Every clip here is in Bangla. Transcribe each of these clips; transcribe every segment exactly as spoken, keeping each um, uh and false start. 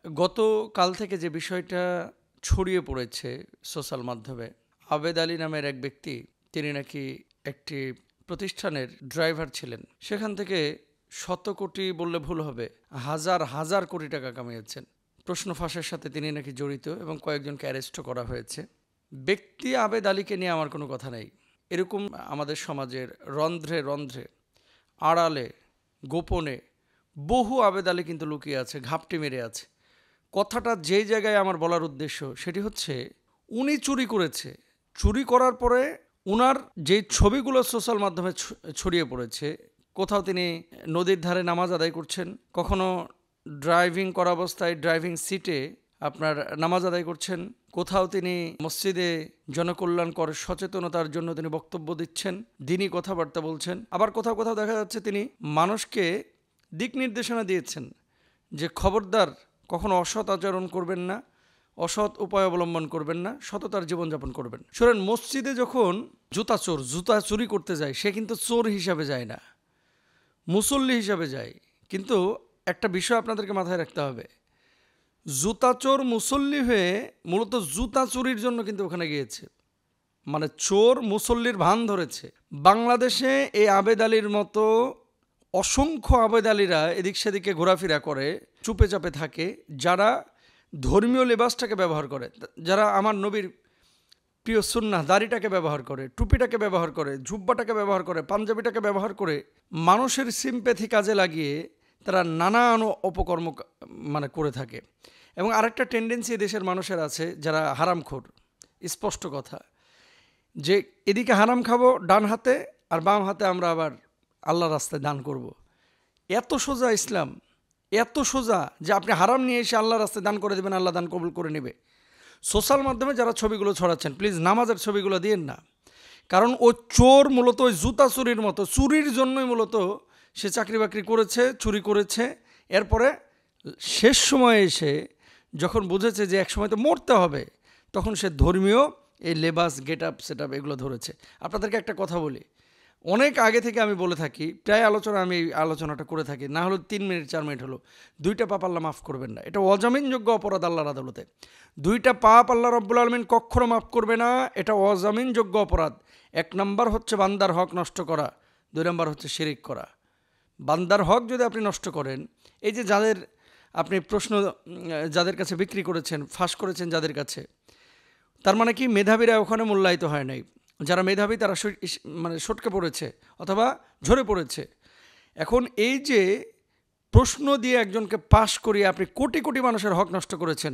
গতকাল থেকে যে বিষয়টা ছড়িয়ে পড়েছে সোশ্যাল মাধ্যমে, আবেদ আলী নামের এক ব্যক্তি, তিনি নাকি একটি প্রতিষ্ঠানের ড্রাইভার ছিলেন, সেখান থেকে শত কোটি বললে ভুল হবে, হাজার হাজার কোটি টাকা কামিয়েছেন। প্রশ্ন ফাঁসের সাথে তিনি নাকি জড়িত এবং কয়েকজনকে অ্যারেস্টও করা হয়েছে। ব্যক্তি আবেদ আলীকে নিয়ে আমার কোনো কথা নেই। এরকম আমাদের সমাজের রন্ধ্রে রন্ধ্রে, আড়ালে, গোপনে বহু আবেদ আলী কিন্তু লুকিয়ে আছে, ঘাপটি মেরে আছে। কথাটা যেই জায়গায় আমার বলার উদ্দেশ্য সেটি হচ্ছে, উনি চুরি করেছে, চুরি করার পরে উনার যে ছবিগুলো সোশ্যাল মাধ্যমে ছড়িয়ে পড়েছে, কোথাও তিনি নদীর ধারে নামাজ আদায় করছেন, কখনো ড্রাইভিং করা অবস্থায় ড্রাইভিং সিটে আপনার নামাজ আদায় করছেন, কোথাও তিনি মসজিদে জনকল্যাণকর সচেতনতার জন্য তিনি বক্তব্য দিচ্ছেন, দিনী কথাবার্তা বলছেন। আবার কোথাও কোথাও দেখা যাচ্ছে তিনি মানুষকে দিক নির্দেশনা দিয়েছেন যে খবরদার কখনো অসৎ আচরণ করবেন না, অসৎ উপায় অবলম্বন করবেন না, সততার জীবনযাপন করবেন। শোনেন, মসজিদে যখন জুতা চোর জুতা চুরি করতে যায়, সে কিন্তু চোর হিসাবে যায় না, মুসল্লি হিসাবে যায়। কিন্তু একটা বিষয় আপনাদেরকে মাথায় রাখতে হবে, জুতা চোর মুসল্লি হয়ে মূলত জুতা চুরির জন্য কিন্তু ওখানে গিয়েছে, মানে চোর মুসল্লির ভান ধরেছে। বাংলাদেশে এই আবেদ আলীর মতো অসংখ্য আবেদ আলীরা এদিক সেদিকে ঘোরাফেরা করে, চুপে চাপে থাকে, যারা ধর্মীয় লেবাসটাকে ব্যবহার করে, যারা আমার নবীর প্রিয় সুন্নাহ দাড়িটাকে ব্যবহার করে, টুপিটাকে ব্যবহার করে, জুব্বাটাকে ব্যবহার করে, পাঞ্জাবিটাকে ব্যবহার করে মানুষের সিম্প্যাথি কাজে লাগিয়ে তারা নানান অপকর্ম মানে করে থাকে। এবং আরেকটা টেন্ডেন্সি দেশের মানুষের আছে, যারা হারামখোর। স্পষ্ট কথা যে এদিকে হারাম খাবো ডান হাতে, আর বাম হাতে আমরা আবার আল্লাহ রাস্তায় দান করব। এত সোজা ইসলাম, এত সোজা যে আপনি হারাম নিয়ে এসে আল্লাহ রাস্তায় দান করে দেবেন, আল্লাহ দান কবুল করে নেবে। সোশ্যাল মাধ্যমে যারা ছবিগুলো ছড়াচ্ছেন, প্লিজ নামাজের ছবিগুলো দিয়েন না, কারণ ও চোর মূলত ওই জুতা চুরির মতো, চুরির জন্যই মূলত সে চাকরি বাকরি করেছে, চুরি করেছে। এরপরে শেষ সময়ে এসে যখন বুঝেছে যে এক সময় তো মরতে হবে, তখন সে ধর্মীয় এই লেবাস, গেট আপ, সেট আপ এগুলো ধরেছে। আপনাদেরকে একটা কথা বলি, অনেক আগে থেকে আমি বলে থাকি, প্রায় আলোচনা আমি এই আলোচনাটা করে থাকি, না হলো তিন মিনিট চার মিনিট হলো, দুইটা পাপ আল্লাহ মাফ করবেন না, এটা অজামিনযোগ্য অপরাধ আল্লাহর আদালতে। দুইটা পাপ আল্লাহ রব্বুল আলমিন কখনো মাফ করবে না, এটা অজামিনযোগ্য অপরাধ। এক নম্বর হচ্ছে বান্দার হক নষ্ট করা, দুই নম্বর হচ্ছে শিরিক করা। বান্দার হক যদি আপনি নষ্ট করেন, এই যে যাদের আপনি প্রশ্ন যাদের কাছে বিক্রি করেছেন, ফাঁস করেছেন যাদের কাছে, তার মানে কি মেধাবীরা ওখানে মূল্যায়িত হয় নাই? যারা মেধাবী তারা মানে সটকে পড়েছে অথবা ঝরে পড়েছে। এখন এই যে প্রশ্ন দিয়ে একজনকে পাশ করিয়ে আপনি কোটি কোটি মানুষের হক নষ্ট করেছেন,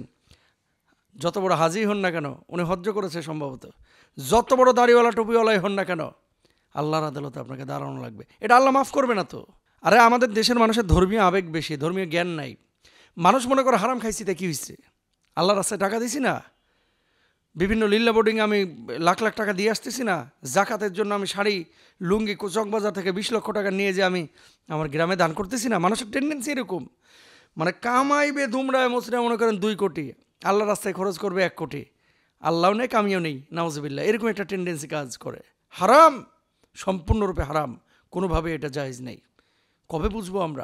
যত বড় হাজি হন না কেন, উনি হজ্জ করেছে সম্ভবত, যত বড় দাড়িওয়ালা টুপিওয়ালাই হন না কেন, আল্লাহর আদালতে আপনাকে দাঁড়ানো লাগবে। এটা আল্লাহ মাফ করবে না তো? আরে আমাদের দেশের মানুষের ধর্মীয় আবেগ বেশি, ধর্মীয় জ্ঞান নাই। মানুষ মনে করে হারাম খাইছি তা কী হয়েছে, আল্লাহর রাস্তায় টাকা দিছি না, বিভিন্ন লিল্লা বোর্ডিংয়ে আমি লাখ লাখ টাকা দিয়ে আসতেছি না, জাকাতের জন্য আমি শাড়ি লুঙ্গি চকবাজার থেকে বিশ লক্ষ টাকা নিয়ে যে আমি আমার গ্রামে দান করতেছি না। মানুষের টেন্ডেন্সি এরকম, মানে কামাইবে ধুমরায় মসরা মনে করেন দুই কোটি, আল্লাহ রাস্তায় খরচ করবে এক কোটি, আল্লাহও নেই কামিও নেই, নাউজুবিল্লাহ, এরকম একটা টেন্ডেন্সি কাজ করে। হারাম, সম্পূর্ণরূপে হারাম, কোনোভাবে এটা জায়েজ নেই। কবে বুঝবো আমরা?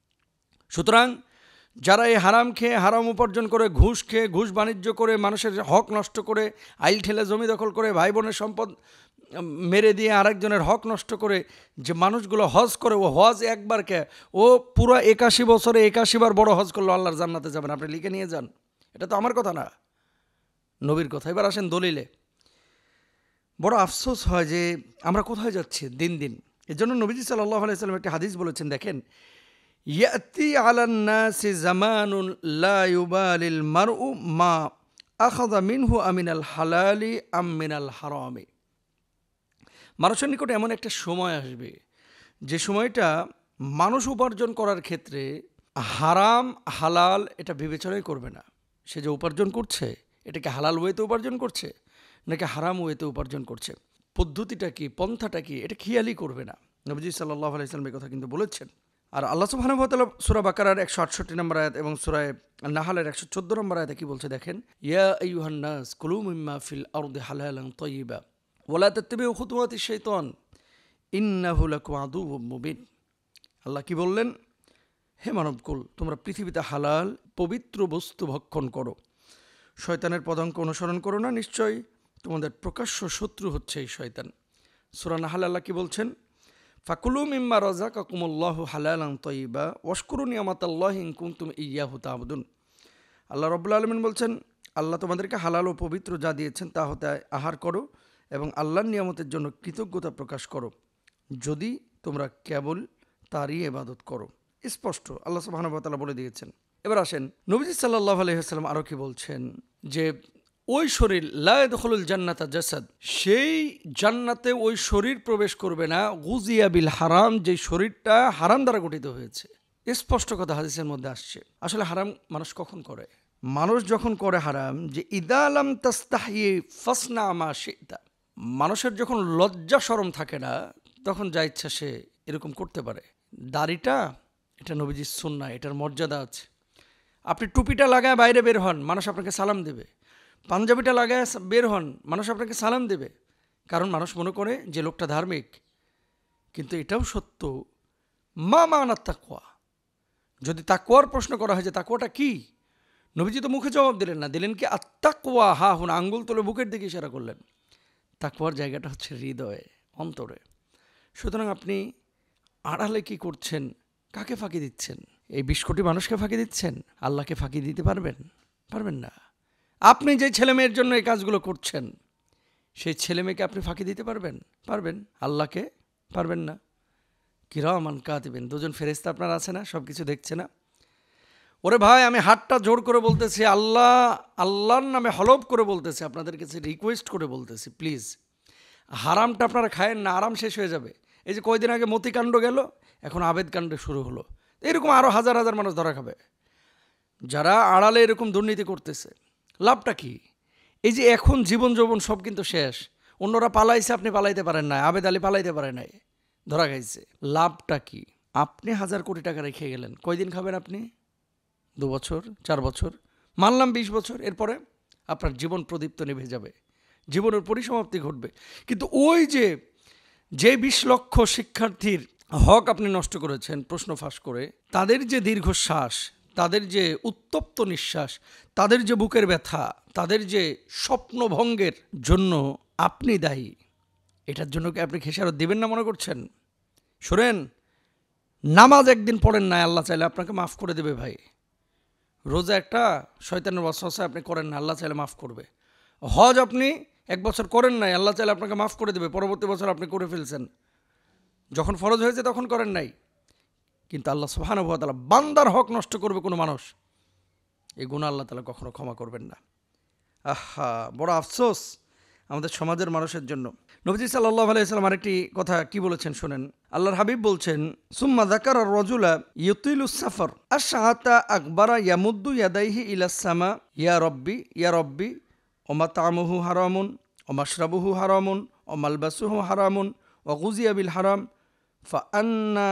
সুতরাং যারা এই হারাম খেয়ে, হারাম উপার্জন করে, ঘুষ খেয়ে, ঘুষ বাণিজ্য করে, মানুষের হক নষ্ট করে, আইল ঠেলে জমি দখল করে, ভাই বোনের সম্পদ মেরে দিয়ে আরেকজনের হক নষ্ট করে যে মানুষগুলো হজ করে, ও হজ একবার কে, ও পুরো একাশি বছরে একাশি বার বড় হজ করলো, আল্লাহর জান্নাতে যাবেন, আপনি লিখে নিয়ে যান। এটা তো আমার কথা না, নবীর কথা। এবার আসেন দলিলে। বড় আফসোস হয় যে আমরা কোথায় যাচ্ছি দিন দিন। এর জন্য নবীজি সাল্লাল্লাহু আলাইহি ওয়াসাল্লাম একটা হাদিস বলেছেন, দেখেন, ইয়াতি আলান নাসি জামানুন লা ইউবালিল মারউ মা আখাযা মিনহু আমিনাল হালালি আম মিনাল হারামি। মানুষের নিকটে এমন একটা সময় আসবে যে সময়টা মানুষ উপার্জন করার ক্ষেত্রে হারাম হালাল এটা বিবেচনাই করবে না। সে যে উপার্জন করছে, এটাকে হালাল ওয়েতে উপার্জন করছে নাকি হারাম ওয়েতে উপার্জন করছে, পদ্ধতিটা কি, পন্থাটা কি, এটা খেয়ালই করবে না। নবীজি সাল্লাল্লাহু আলাইহি ওয়াসাল্লাম এই কথা কিন্তু বলেছেন। আর আল্লাহ সুবহানাহু ওয়া তাআলা সূরা বাকারার একশো আটষট্টি নম্বর আয়াত এবং সূরা নাহলের একশো চোদ্দ নম্বর আয়াতে কি বলছে দেখেন, ইয়া আইয়ুহান নাস কুলু মিম্মা ফিল আরদি হালালান তাইয়্যিবা ওয়া লা তাত্তাবিউ খুতুওয়াতিশ শাইতান ইন্নাহু লাকুম আদুউম মুবিন। আল্লাহ কি বললেন? হে মানবকুল, তোমরা পৃথিবীতে হালাল পবিত্র বস্তু ভক্ষণ করো, শয়তানের পদাঙ্ক অনুসরণ করো না, নিশ্চয় তোমাদের প্রকাশ্য শত্রু হচ্ছে এই শয়তান। সূরা নাহল আল্লাহ কি বলছেন? ফাকুলু মিম্মা রাযাকাকুমুল্লাহু হালালান তাইয়্যিবা ওয়াশকুরু নি'মাতাল্লাহি ইন কুনতুম ইয়্যাহু তা'বুদুন। আল্লাহ রাব্বুল আলামিন বলছেন, আল্লাহ তোমাদেরকে হালাল ও পবিত্র যা দিয়েছেন তা হতে আহার করো এবং আল্লাহর নিয়ামতের জন্য কৃতজ্ঞতা প্রকাশ করো, যদি তোমরা কেবল তারই ইবাদত করো। স্পষ্ট আল্লাহ সুবহানাহু ওয়া তাআলা বলে দিয়েছেন। এবার আসেন, নবীজি সাল্লাল্লাহু আলাইহি ওয়াসাল্লাম আরও কি বলছেন যে ওই শরীর লা ইয়াদখুলুল জান্নাতা জাসাদ, সেই জান্নাতে ওই শরীর প্রবেশ করবে না গুজিয়া বিল হারাম, যে শরীরটা হারাম দ্বারা গঠিত হয়েছে। স্পষ্ট কথা হাদিসের মধ্যে আসছে। আসলে হারাম মানুষ কখন করে? মানুষ যখন করে হারাম, যে ইদা লাম তাস্তাহি ফাসনা মা শিতা, মানুষের যখন লজ্জা শরম থাকে না, তখন যা ইচ্ছা সে এরকম করতে পারে। দাড়িটা এটা নবীজির সুন্নাহ, এটার মর্যাদা আছে। আপনি টুপিটা লাগায় বাইরে বের হন, মানুষ আপনাকে সালাম দেবে। পাঞ্জাবিটা লাগায় বের হন, মানুষ আপনাকে সালাম দেবে, কারণ মানুষ মনে করে যে লোকটা ধার্মিক। কিন্তু এটাও সত্য, মা মানাত তাকওয়া, যদি তাকওয়ার প্রশ্ন করা হয় যে তাকওয়াটা কি, নবীজি তো মুখে জবাব দিলেন না, দিলেন কি আত্তাকওয়া হা হুন, আঙ্গুল তুলে বুকের দিকে ইশারা করলেন। তাকওয়ার জায়গাটা হচ্ছে হৃদয়ে, অন্তরে। সুতরাং আপনি আড়ালে কি করছেন, কাকে ফাঁকি দিচ্ছেন? এই বিশ কোটি মানুষকে ফাঁকি দিচ্ছেন, আল্লাহকে ফাঁকি দিতে পারবেন? পারবেন না। আপনি যে ছেলে মেয়ের জন্য এই কাজগুলো করছেন, সেই ছেলে মেয়েকে আপনি ফাঁকি দিতে পারবেন? পারবেন। আল্লাহকে পারবেন না। কিরামান কাতিবিন, দুজন ফেরেশতা আপনার আছে না, সব কিছু দেখছে না? ওরে ভাই, আমি হাতটা জোর করে বলতেছি, আল্লাহ আল্লাহর নামে হলফ করে বলতেছি, আপনাদের কাছে রিকোয়েস্ট করে বলতেছি, প্লিজ হারামটা আপনারা খায়েন না, আরাম শেষ হয়ে যাবে। এই যে কয়দিন আগে মতিকাণ্ড গেল, এখন আবেদ কাণ্ড শুরু হলো, এরকম আরও হাজার হাজার মানুষ ধরা খাবে যারা আড়ালে এরকম দুর্নীতি করতেছে। লাভটা কি? এই যে এখন জীবন যৌবন সব কিন্তু শেষ। অন্যরা পালাইছে, আপনি পালাইতে পারেন না, আবেদ আলী পালাইতে পারে নাই, ধরা খাইছে। লাভটা কি? আপনি হাজার কোটি টাকা রেখে গেলেন, কয়দিন খাবেন আপনি? দু বছর, চার বছর, মানলাম বিশ বছর, এরপরে আপনার জীবন প্রদীপ্ত নিভে যাবে, জীবনের পরিসমাপ্তি ঘটবে। কিন্তু ওই যে যে বিশ লক্ষ শিক্ষার্থীর হক আপনি নষ্ট করেছেন প্রশ্ন ফাঁস করে, তাদের যে দীর্ঘশ্বাস, তাদের যে উত্তপ্ত নিঃশ্বাস, তাদের যে বুকের ব্যথা, তাদের যে স্বপ্নভঙ্গের জন্য আপনি দায়ী, এটার জন্য কি আপনি খেসারত দিবেন না মনে করছেন? শোনেন, নামাজ একদিন পড়েন না, আল্লাহ চাইলে আপনাকে মাফ করে দেবে ভাই। রোজা একটা শয়তানের ওয়াসওয়াসা আপনি করেন না, আল্লাহ চাইলে মাফ করবে। হজ আপনি এক বছর করেন নাই, আল্লাহ চাইলে আপনাকে মাফ করে দেবে, পরবর্তী বছর আপনি করে ফেলছেন, যখন ফরজ হয়েছে তখন করেন নাই। কিন্তু আল্লাহ সুবহানাহু ওয়া তাআলা বান্দার হক নষ্ট করবে কোনো মানুষ, এই গুনাহ আল্লাহ তাআলা কখনো ক্ষমা করবেন না। আহা, বড় আফসোস আমাদের সমাজের মানুষের জন্য। নবীজি সাল্লাল্লাহু আলাইহি ওয়াসাল্লাম আরেকটি কথা কি বলেছেন শুনেন। আল্লাহর হাবিব বলছেন, সুম্মা যাকারা রাজুলা ইউতিলুস সাফার আশআতা আকবারা ইয়ামুদ্দু ইয়াদাইহি ইলাস সামা ইয়া রব্বি ইয়া রব্বি ওমা তা'মুহু হারামুন ওমাশরাবুহু হারামুন ওমালবাসুহু হারামুন ওগুজিয়া বিল হারাম ফাআন্না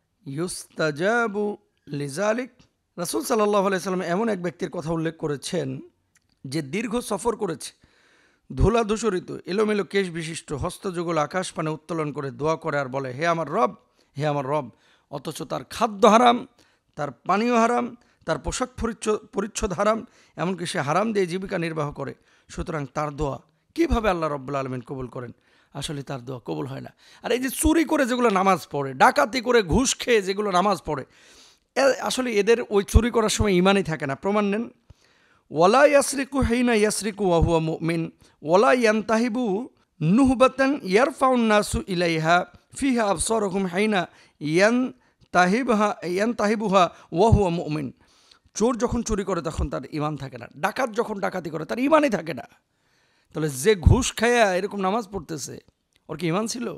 ইউস্তাজাবু লিযালিক। রাসূল সাল্লাল্লাহু আলাইহি ওয়াসাল্লাম এমন এক ব্যক্তির কথা উল্লেখ করেছেন যে দীর্ঘ সফর করেছে, ধুলা ধূসরিত এলোমেলো কেশ বিশিষ্ট, হস্তযুগল আকাশ পানে উত্তোলন করে দোয়া করে আর বলে, হে আমার রব, হে আমার রব, অথচ তার খাদ্য হারাম, তার পানীয় হারাম, তার পোশাক পরিচ্ছদ হারাম, এমনকি সে হারাম দিয়ে জীবিকা নির্বাহ করে। সুতরাং তার দোয়া কীভাবে আল্লাহ রব্বুল আলামিন কবুল করেন? আসলে তার দোয়া কবুল হয় না। আর এই যে চুরি করে যেগুলো নামাজ পড়ে, ডাকাতি করে ঘুষ খেয়ে যেগুলো নামাজ পড়ে, আসলে এদের ওই চুরি করার সময় ইমানই থাকে না। প্রমাণ নেন, ওয়ালা ইয়াসরিকু হাইনা ইয়াসরিকু ওয়া হুয়া মুমিন ওয়ালা ইয়ানতাহিবু নুহবাতান ইয়ারফাউন নাসু ইলাইহা ফিহা আবসারুহুম হাইনা ইয়ানতাহিবহা ইয়ানতাহিবুহা ওয়া হুয়া মুমিন। চোর যখন চুরি করে তখন তার ইমান থাকে না, ডাকাত যখন ডাকাতি করে তার ইমানই থাকে না। তাহলে যে ঘুষ খায়া এরকম নামাজ পড়তেছে, ওর কি ইমান ছিল?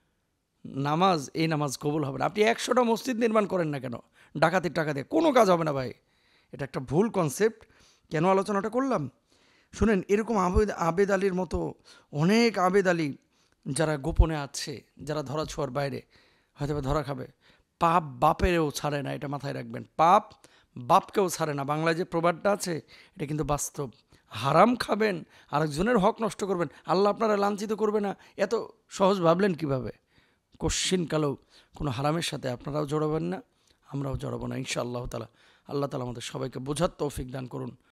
নামাজ, এই নামাজ কবুল হবে না। আপনি একশোটা মসজিদ নির্মাণ করেন না কেন, ডাকাতির টাকা দিয়ে কোনো কাজ হবে না ভাই। এটা একটা ভুল কনসেপ্ট। কেন আলোচনাটা করলাম শুনেন, এরকম আবেদ আবেদ আলীর মতো অনেক আবেদ আলী যারা গোপনে আছে, যারা ধরা ছোঁয়ার বাইরে, হয়তো ধরা খাবে। পাপ বাপেরও ছাড়ে না, এটা মাথায় রাখবেন। পাপ বাপকেও ছাড়ে না। বাংলায় যে প্রবাদটা আছে এটা কিন্তু বাস্তব। হারাম খাবেন, আরেকজনের হক নষ্ট করবেন, আল্লাহ আপনারা লাঞ্ছিত করবে না, এত সহজ ভাবলেন কিভাবে? কোশ্চিনকালেও কোনো হারামের সাথে আপনারাও জড়াবেন না, আমরাও জড়াবো না ইনশাআল্লাহ তাআলা। আল্লাহ তাআলা আমাদের সবাইকে বোঝার তৌফিক দান করুন।